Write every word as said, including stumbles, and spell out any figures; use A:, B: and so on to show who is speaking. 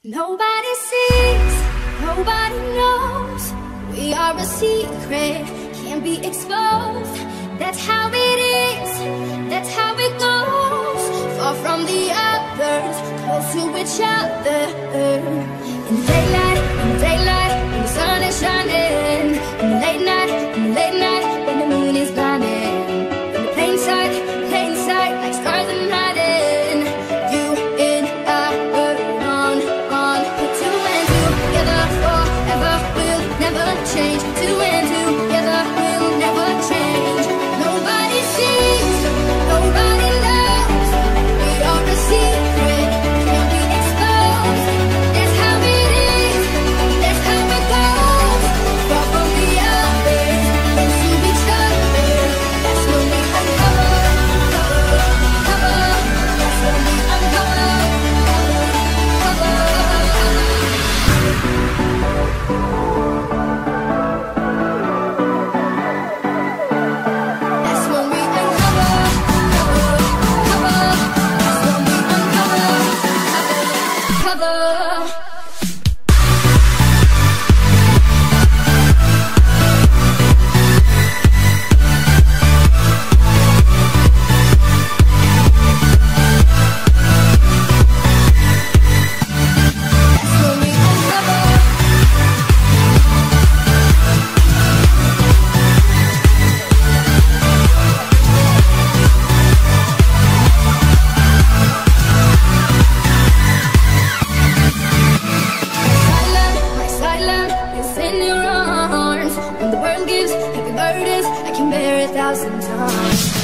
A: Nobody sees, nobody knows. We are a secret, can't be exposed. That's how it is, that's how it goes. Far from the others, close to each other. In daylight, in daylight, when the sun is shining. In the late night, in the late night, when the moon is blinding. In the plain sight, plain sight, like stars in hiding. You and I were on, on. Put two and two together forever, we'll never change. Two and two together, we'll never change. Nobody sees, nobody knows. We are a secret, can't be exposed. That's how it is, that's how it goes. Far from the others, into each other. That's when we uncover, cover, cover. That's when we uncover, cover, That's when we uncover, cover, cover. That's when we uncover, cover, cover. That's when we uncover. Silent, my silent is in your arms. When the world gives heavy burdens, I can bear a thousand times.